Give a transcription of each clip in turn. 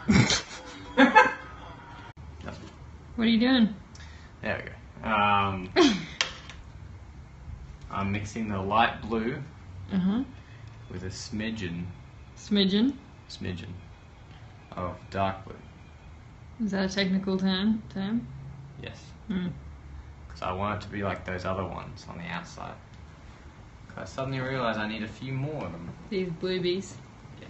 What are you doing? There we go. I'm mixing the light blue with a smidgen of dark blue. Is that a technical term? Yes. Because I want it to be like those other ones on the outside. I suddenly realised I need a few more of them. These bluebies. Yes.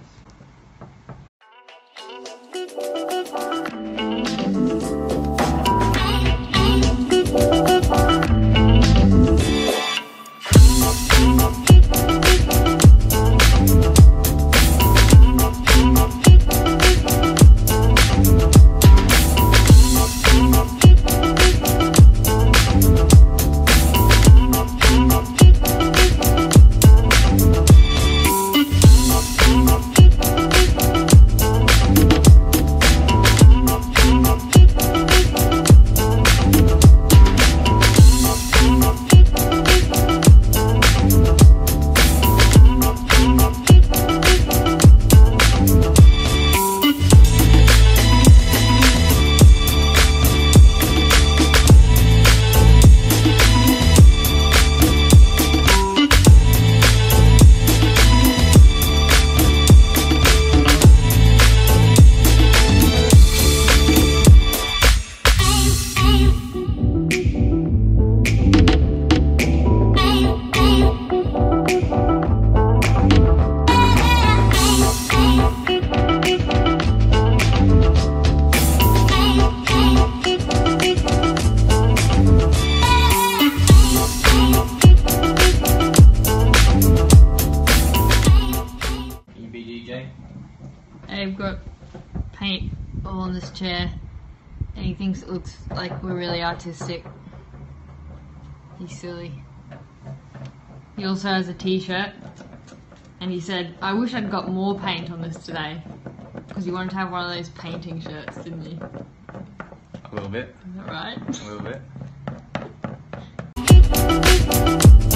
I've got paint all on this chair and he thinks it looks like we're really artistic. He's silly. He also has a t-shirt and he said, I wish I'd got more paint on this today. Because you wanted to have one of those painting shirts, didn't you? A little bit. Is that right? A little bit.